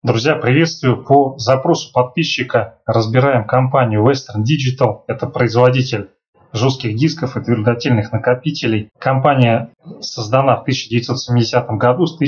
Друзья, приветствую! По запросу подписчика разбираем компанию Western Digital. Это производитель жестких дисков и твердотельных накопителей. Компания создана в 1970 году, с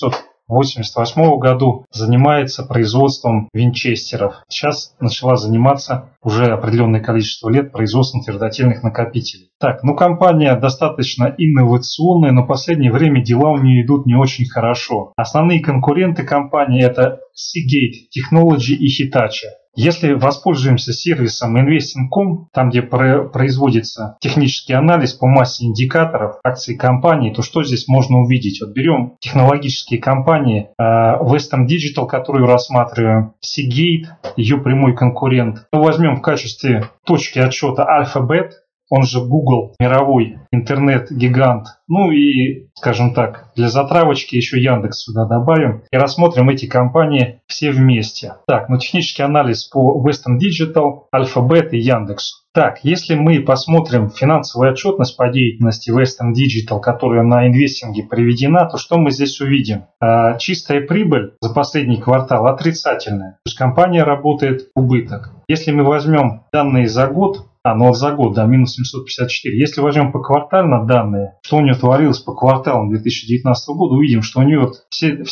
1988 году занимается производством винчестеров. Сейчас начала заниматься уже определенное количество лет производством твердотельных накопителей. Компания достаточно инновационная, но в последнее время дела у нее идут не очень хорошо. Основные конкуренты компании это Seagate Technology и Hitachi. Если воспользуемся сервисом Investing.com, там где производится технический анализ по массе индикаторов акций компании, то что здесь можно увидеть? Вот берем технологические компании Western Digital, которую рассматриваем, Seagate, ее прямой конкурент. Мы возьмем в качестве точки отсчета Alphabet, он же Google, мировой интернет-гигант. Ну и, скажем так, для затравочки еще Яндекс сюда добавим. И рассмотрим эти компании все вместе. Технический анализ по Western Digital, Alphabet и Яндексу. Если мы посмотрим финансовую отчетность по деятельности Western Digital, которая на инвестинге приведена, то что мы здесь увидим? Чистая прибыль за последний квартал отрицательная. То есть компания работает в убыток. Если мы возьмем данные за год, за год, минус 754. Если возьмем поквартально данные, что у нее творилось по кварталам 2019 года, увидим, что у нее все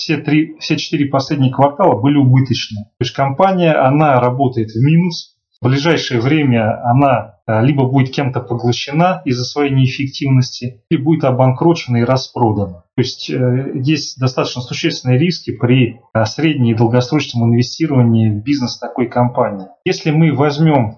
4 последних квартала были убыточные. То есть компания, она работает в минус. В ближайшее время она либо будет кем-то поглощена из-за своей неэффективности, либо будет обанкрочена и распродана. То есть есть достаточно существенные риски при среднем и долгосрочном инвестировании в бизнес такой компании. Если мы возьмем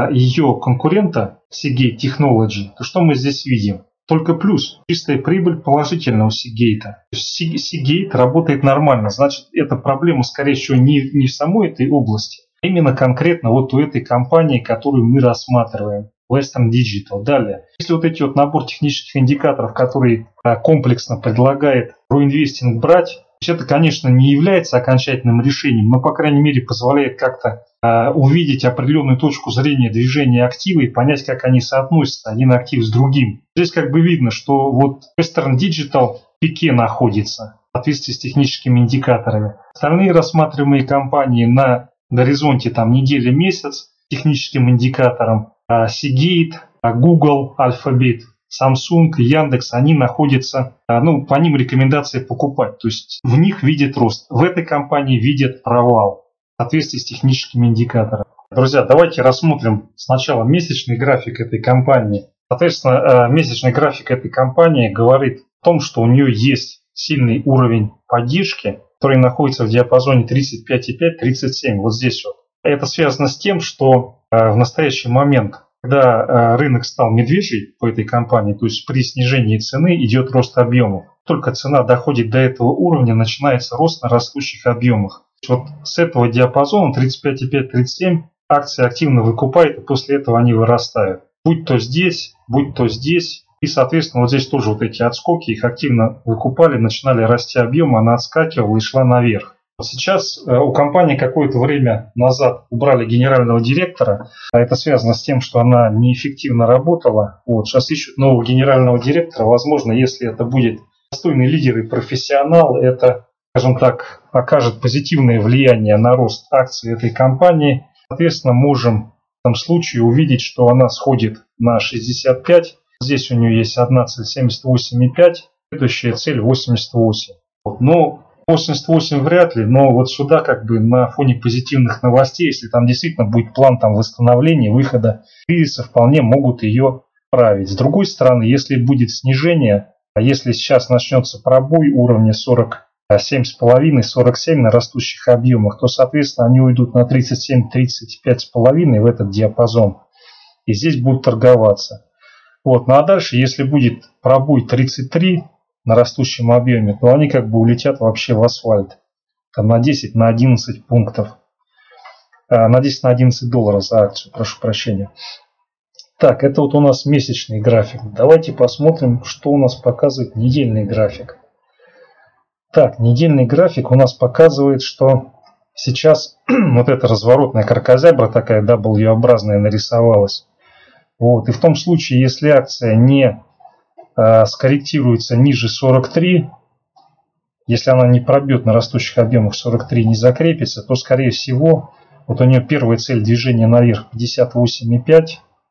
ее конкурента Seagate Technology, то что мы здесь видим? Только плюс. Чистая прибыль положительная у Seagate. Seagate работает нормально. Значит, эта проблема, скорее всего, не в самой этой области, а именно конкретно у этой компании, которую мы рассматриваем. Western Digital. Далее. Если эти набор технических индикаторов, который комплексно предлагает ProInvesting брать, это, конечно, не является окончательным решением, но, по крайней мере, позволяет как-то увидеть определенную точку зрения движения актива и понять, как они соотносятся один актив с другим. Здесь видно, что Western Digital в пике находится в соответствии с техническими индикаторами. Остальные рассматриваемые компании на горизонте неделя-месяц техническим индикатором Seagate, Google, Alphabet, Samsung, Яндекс, они находятся, по ним рекомендации покупать. То есть в них видят рост. В этой компании видят провал в соответствии с техническими индикаторами. Друзья, давайте рассмотрим сначала месячный график этой компании. Соответственно, месячный график этой компании говорит о том, что у нее есть сильный уровень поддержки, который находится в диапазоне 35,5-37. Вот здесь вот. Это связано с тем, что в настоящий момент, когда рынок стал медвежий по этой компании, то есть при снижении цены идет рост объемов. Только цена доходит до этого уровня, начинается рост на растущих объемах. С этого диапазона 35,5-37 акции активно выкупают, и после этого они вырастают. Будь то здесь, будь то здесь. И, соответственно, здесь тоже эти отскоки, их активно выкупали, начинали расти объемы, она отскакивала и шла наверх. Сейчас у компании какое-то время назад убрали генерального директора. Это связано с тем, что она неэффективно работала. Сейчас ищут нового генерального директора. Возможно, если это будет достойный лидер и профессионал, это, скажем так, окажет позитивное влияние на рост акций этой компании. Соответственно, можем в этом случае увидеть, что она сходит на 65. Здесь у нее есть одна цель 78,5, следующая цель 88. 88 вряд ли, но сюда на фоне позитивных новостей, если там действительно будет план восстановления, выхода кризиса, вполне могут ее править. С другой стороны, если будет снижение, если сейчас начнется пробой уровня 47,5-47 на растущих объемах, то, соответственно, они уйдут на 37-35,5 в этот диапазон. И здесь будут торговаться. А дальше, если будет пробой 33 на растущем объеме, то они улетят вообще в асфальт. На 10, на 11 пунктов. На 10, на 11 долларов за акцию, прошу прощения. Это у нас месячный график. Давайте посмотрим, что у нас показывает недельный график. Недельный график у нас показывает, что сейчас эта разворотная кракозябра такая W-образная нарисовалась. И в том случае, если акция не скорректируется ниже 43, если она не пробьет на растущих объемах 43, не закрепится, то, скорее всего, вот у нее первая цель движения наверх 58,5.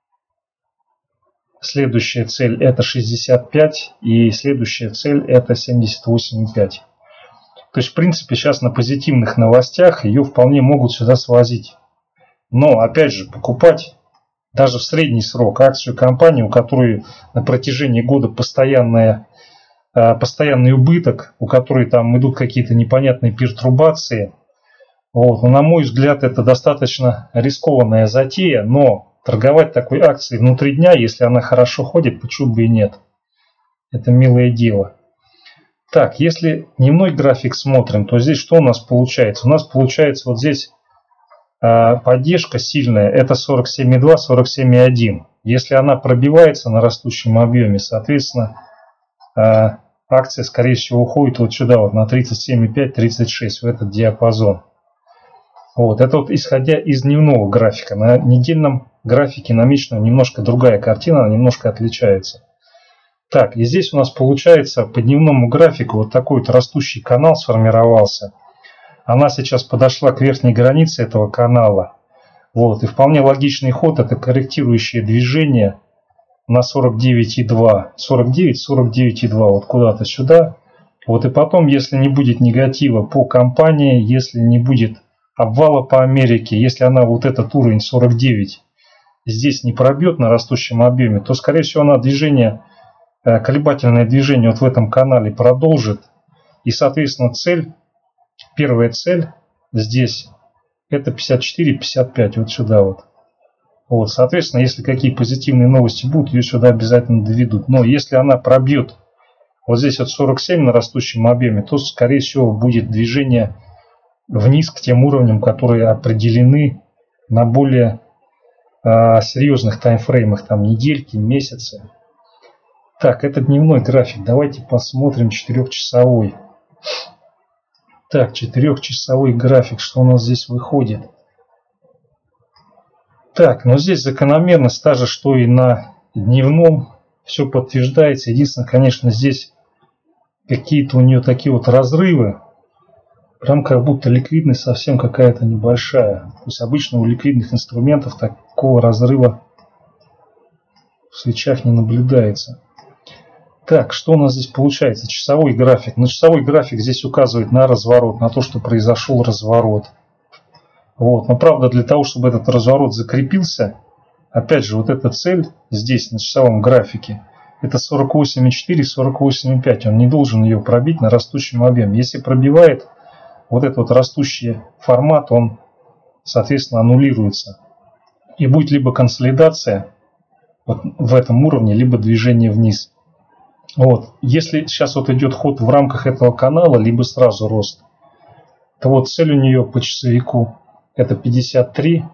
Следующая цель это 65. И следующая цель это 78,5. То есть, в принципе, сейчас на позитивных новостях ее вполне могут сюда свозить. Но, опять же, покупать даже в средний срок акцию компании, у которой на протяжении года постоянный убыток, у которой там идут какие-то непонятные пертурбации. Вот. Но, на мой взгляд, это достаточно рискованная затея, но торговать такой акцией внутри дня, если она хорошо ходит, почему бы и нет. Это милое дело. Так, если дневной график смотрим, то здесь что у нас получается? У нас получается вот здесь поддержка сильная, это 47,2, 47,1. Если она пробивается на растущем объеме, соответственно, акция, скорее всего, уходит вот сюда, вот на 37,5, 36, в этот диапазон. Вот, это вот исходя из дневного графика. На недельном графике намечена немножко другая картина, она немножко отличается. Так, и здесь у нас получается по дневному графику вот такой вот растущий канал сформировался. Она сейчас подошла к верхней границе этого канала. Вот, и вполне логичный ход это корректирующее движение на 49,2. 49, 49,2, вот куда-то сюда. Вот и потом, если не будет негатива по компании, если не будет обвала по Америке, если она вот этот уровень 49 здесь не пробьет на растущем объеме, то, скорее всего, она колебательное движение вот в этом канале продолжит. И, соответственно, первая цель здесь это 54-55, вот сюда вот. Вот, соответственно, если какие позитивные новости будут, ее сюда обязательно доведут. Но если она пробьет вот здесь вот 47 на растущем объеме, то, скорее всего, будет движение вниз к тем уровням, которые определены на более серьезных таймфреймах, там недельки, месяцы. Так, это дневной график. Давайте посмотрим 4-часовой. Так, 4-часовой график, что у нас здесь выходит. Так, но здесь закономерность та же, что и на дневном. Все подтверждается. Единственное, конечно, здесь какие-то у нее такие вот разрывы. Прям как будто ликвидность совсем какая-то небольшая. То есть обычно у ликвидных инструментов такого разрыва в свечах не наблюдается. Так, что у нас здесь получается? Часовой график. Но часовой график здесь указывает на разворот, на то, что произошел разворот. Вот. Но правда, для того, чтобы этот разворот закрепился, опять же, вот эта цель здесь на часовом графике, это 48,4, 48,5. Он не должен ее пробить на растущем объеме. Если пробивает вот этот вот растущий формат, он, соответственно, аннулируется. И будет либо консолидация вот в этом уровне, либо движение вниз. Вот. Если сейчас вот идет ход в рамках этого канала, либо сразу рост, то вот цель у нее по часовику это 53.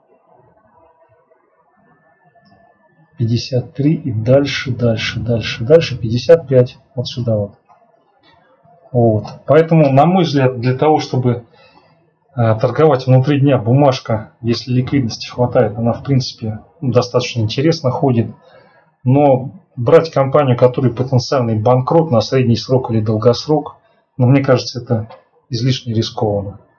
53 и дальше 55. Вот сюда вот. Вот. Поэтому, на мой взгляд, для того, чтобы торговать внутри дня, бумажка, если ликвидности хватает, она в принципе достаточно интересно ходит. Но брать компанию, которая потенциальный банкрот на средний срок или долгосрок, мне кажется, это излишне рискованно.